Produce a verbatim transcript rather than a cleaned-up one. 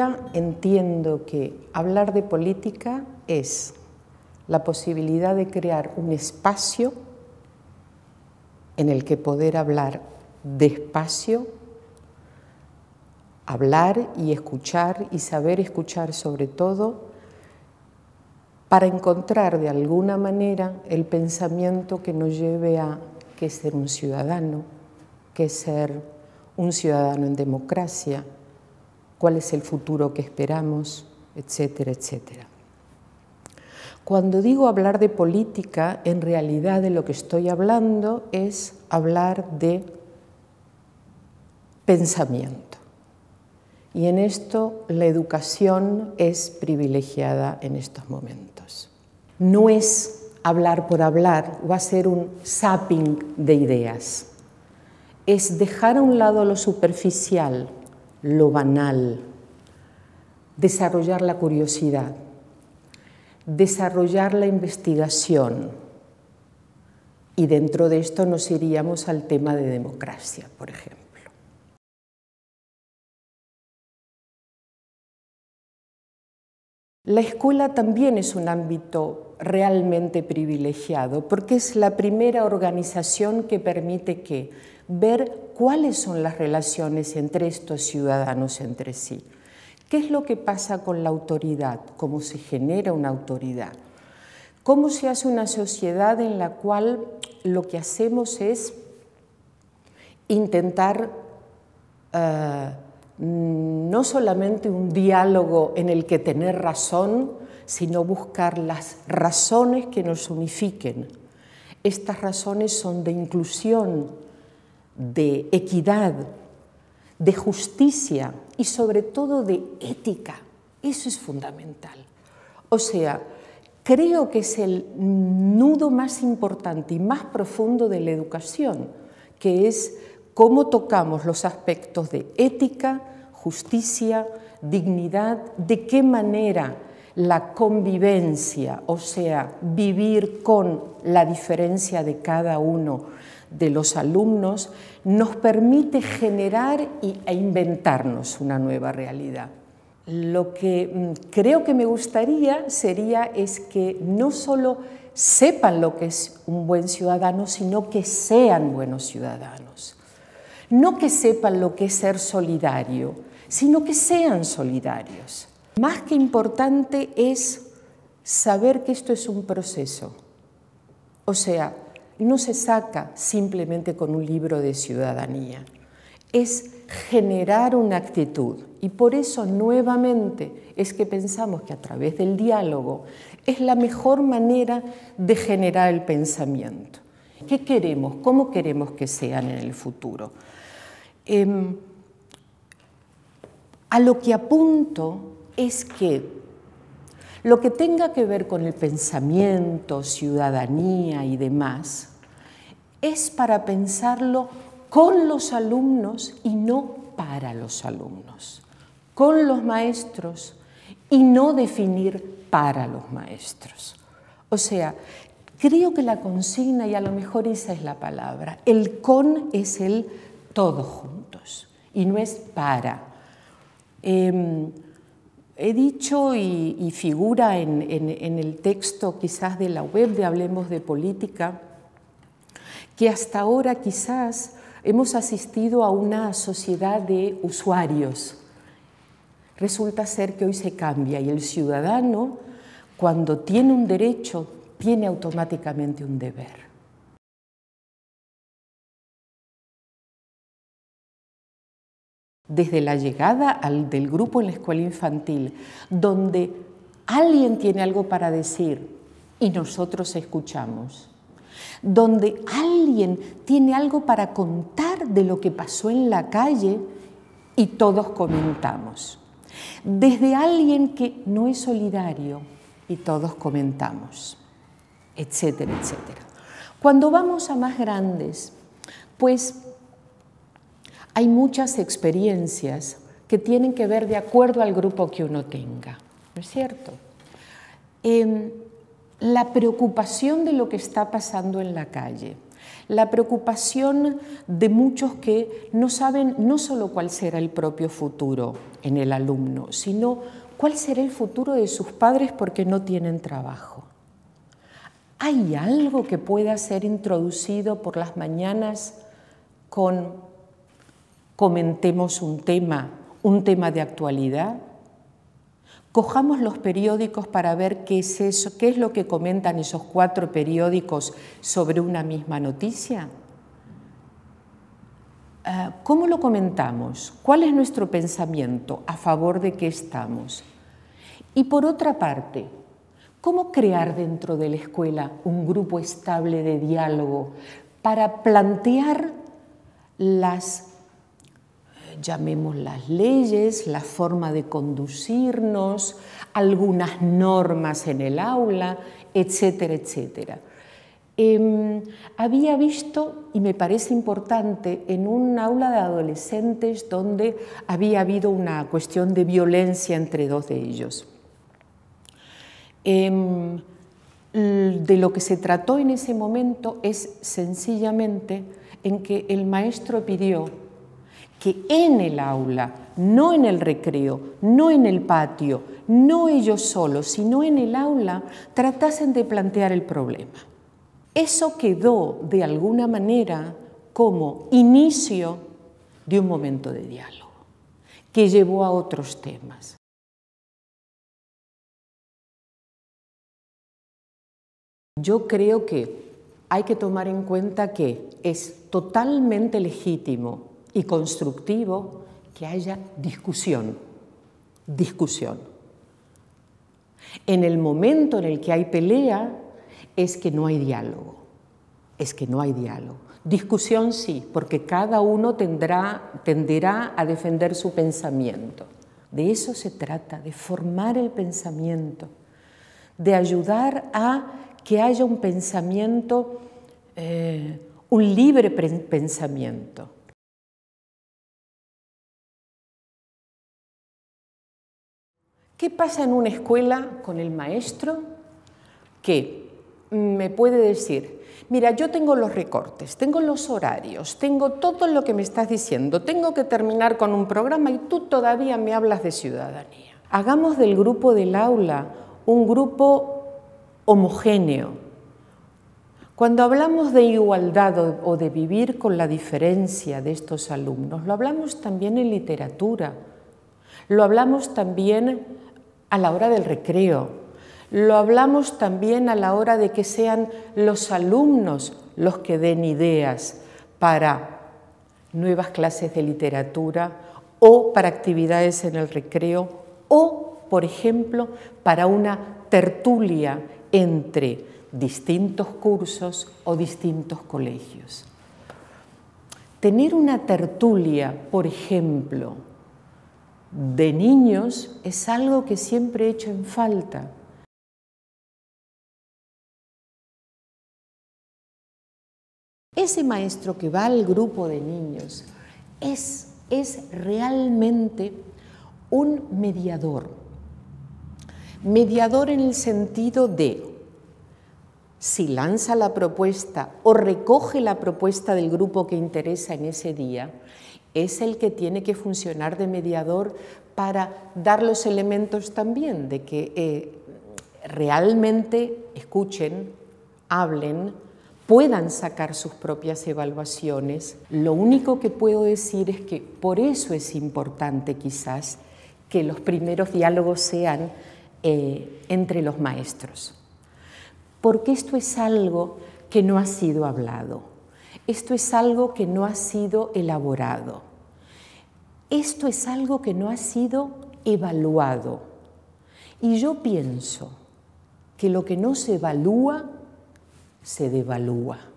manera entiendo que hablar de política es la posibilidad de crear un espacio en el que poder hablar despacio, hablar y escuchar y saber escuchar sobre todo, para encontrar de alguna manera el pensamiento que nos lleve a qué es ser un ciudadano, qué es ser un ciudadano en democracia, cuál es el futuro que esperamos, etcétera, etcétera. Cuando digo hablar de política, en realidad de lo que estoy hablando es hablar de pensamiento. Y en esto la educación es privilegiada en estos momentos. No es hablar por hablar, va a ser un zapping de ideas. Es dejar a un lado lo superficial, lo banal, desarrollar la curiosidad, desarrollar la investigación. Y dentro de esto nos iríamos al tema de democracia, por ejemplo. La escuela también es un ámbito realmente privilegiado porque es la primera organización que permite que ver cuáles son las relaciones entre estos ciudadanos entre sí. ¿Qué es lo que pasa con la autoridad? ¿Cómo se genera una autoridad? ¿Cómo se hace una sociedad en la cual lo que hacemos es intentar uh, no solamente un diálogo en el que tener razón, sino buscar las razones que nos unifiquen? Estas razones son de inclusión, de equidad, de justicia y sobre todo de ética. Eso es fundamental. O sea, creo que es el nudo más importante y más profundo de la educación, que es cómo tocamos los aspectos de ética, justicia, dignidad, de qué manera la convivencia, o sea, vivir con la diferencia de cada uno de los alumnos, nos permite generar e inventarnos una nueva realidad. Lo que creo que me gustaría sería es que no solo sepan lo que es un buen ciudadano, sino que sean buenos ciudadanos. No que sepan lo que es ser solidario, sino que sean solidarios. Más que importante es saber que esto es un proceso. O sea, no se saca simplemente con un libro de ciudadanía. Es generar una actitud. Y por eso, nuevamente, es que pensamos que a través del diálogo es la mejor manera de generar el pensamiento. ¿Qué queremos? ¿Cómo queremos que sean en el futuro? Eh, a lo que apunto es que lo que tenga que ver con el pensamiento, ciudadanía y demás, es para pensarlo con los alumnos y no para los alumnos, con los maestros y no definir para los maestros. O sea, creo que la consigna, y a lo mejor esa es la palabra, el con es el todos juntos y no es para. Eh, he dicho y, y figura en, en, en el texto quizás de la web de Hablemos de Política, que hasta ahora quizás hemos asistido a una sociedad de usuarios. Resulta ser que hoy se cambia y el ciudadano, cuando tiene un derecho, tiene automáticamente un deber. Desde la llegada al, del grupo en la escuela infantil, donde alguien tiene algo para decir y nosotros escuchamos, donde alguien tiene algo para contar de lo que pasó en la calle y todos comentamos, desde alguien que no es solidario y todos comentamos, etcétera, etcétera. Cuando vamos a más grandes, pues hay muchas experiencias que tienen que ver de acuerdo al grupo que uno tenga, ¿no es cierto? Eh, la preocupación de lo que está pasando en la calle, la preocupación de muchos que no saben no solo cuál será el propio futuro, en el alumno, sino cuál será el futuro de sus padres porque no tienen trabajo. ¿Hay algo que pueda ser introducido por las mañanas con comentemos un tema, un tema de actualidad? Cojamos los periódicos para ver qué es eso, qué es lo que comentan esos cuatro periódicos sobre una misma noticia. ¿Cómo lo comentamos? ¿Cuál es nuestro pensamiento? ¿A favor de qué estamos? Y por otra parte, ¿cómo crear dentro de la escuela un grupo estable de diálogo para plantear las, llamemos las leyes, la forma de conducirnos, algunas normas en el aula, etcétera, etcétera? Eh, había visto, y me parece importante, en un aula de adolescentes donde había habido una cuestión de violencia entre dos de ellos. Eh, de lo que se trató en ese momento es sencillamente en que el maestro pidió que en el aula, no en el recreo, no en el patio, no ellos solos, sino en el aula, tratasen de plantear el problema. Eso quedó de alguna manera como inicio de un momento de diálogo que llevó a otros temas. Yo creo que hay que tomar en cuenta que es totalmente legítimo y constructivo que haya discusión, discusión. En el momento en el que hay pelea, es que no hay diálogo, es que no hay diálogo. Discusión sí, porque cada uno tendrá, tenderá a defender su pensamiento. De eso se trata, de formar el pensamiento, de ayudar a que haya un pensamiento, eh, un libre pensamiento. ¿Qué pasa en una escuela con el maestro? Que me puede decir, mira, yo tengo los recortes, tengo los horarios, tengo todo lo que me estás diciendo, tengo que terminar con un programa y tú todavía me hablas de ciudadanía. Hagamos del grupo del aula un grupo homogéneo. Cuando hablamos de igualdad o de vivir con la diferencia de estos alumnos, lo hablamos también en literatura, lo hablamos también a la hora del recreo, lo hablamos también a la hora de que sean los alumnos los que den ideas para nuevas clases de literatura o para actividades en el recreo o, por ejemplo, para una tertulia entre distintos cursos o distintos colegios. Tener una tertulia, por ejemplo, de niños es algo que siempre he hecho en falta. Ese maestro que va al grupo de niños es, es realmente un mediador. Mediador en el sentido de, si lanza la propuesta o recoge la propuesta del grupo que interesa en ese día, es el que tiene que funcionar de mediador para dar los elementos también de que eh, realmente escuchen, hablen, puedan sacar sus propias evaluaciones. Lo único que puedo decir es que por eso es importante quizás que los primeros diálogos sean eh, entre los maestros, porque esto es algo que no ha sido hablado, esto es algo que no ha sido elaborado, esto es algo que no ha sido evaluado. Y yo pienso que lo que no se evalúa se devalúa.